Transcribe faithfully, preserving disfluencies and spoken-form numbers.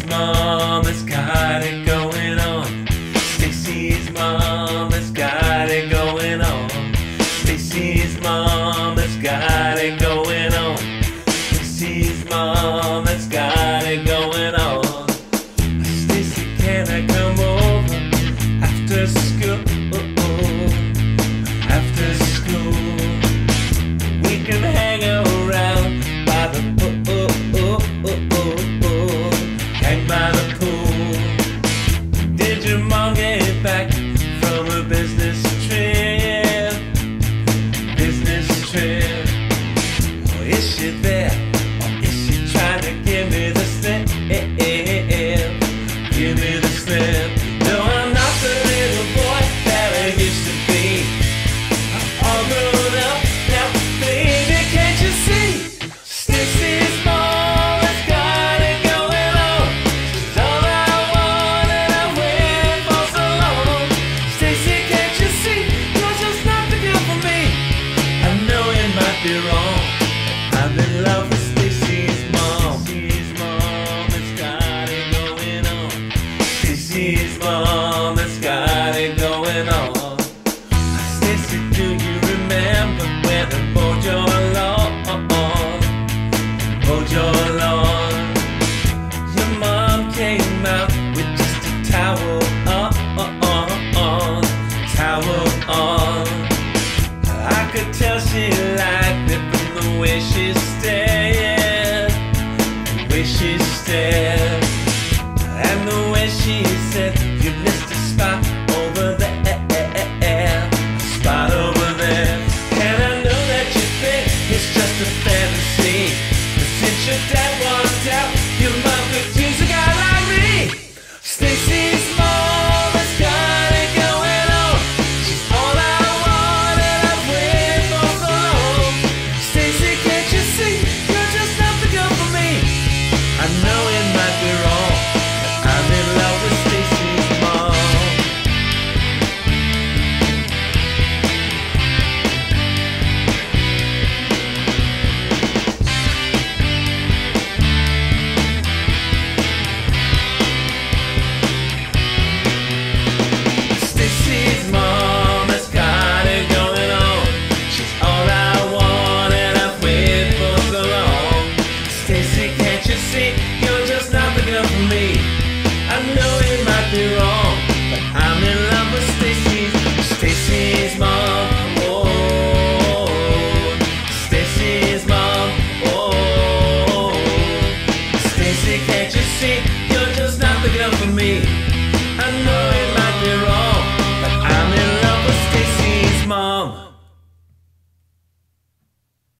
mom has got it going on. Stacy's mom has got it going on. Stacy's mom has got it going on. Stacy's mom has got it going on. Stacy, can I come over after school? After school, we can hang around by the pool, hang by the pool. Did your mom get back from a business trip? Business trip. Or is she there? Or is she trying to give me the slip? Give me the slip. No, I'm not the little boy that I used to be. I'm all grown up now, baby, can't you see? Stacy's mom has got it going on. She's all I want and I've waited for so long. Stacy, can't you see? You're just not the girl for me. I know it might be wrong. I'm in love with Stacy's mom. Stacy's mom has got it going on. Stacy's mom has got it going on. Stacy, do you remember when I mowed your lawn? Mowed your lawn. Your mom came out with just a towel on, towel on. I could tell she liked it from the way she stared, the way she stared, and the way she said, you missed a spot over there, a spot over there. And I know that you think it's just a fantasy, but since your dad walked out, your mom could use a guy like me. Stacy's mom has got it going on. She's all I want and I've waited for so long. Stacy, can't you see? You're just not the girl for me. I know it might be wrong, but I'm in love with Stacy's mom. Stacy's mom has got it going on. She's all I want and I've waited for so long. Stacy, can't you see? You're just not the girl for me. I know it might be wrong, but I'm in love with Stacy's, Stacy's mom. Oh, Stacy's mom. Oh, Stacy, can't you see? You're just not the girl for me. I know it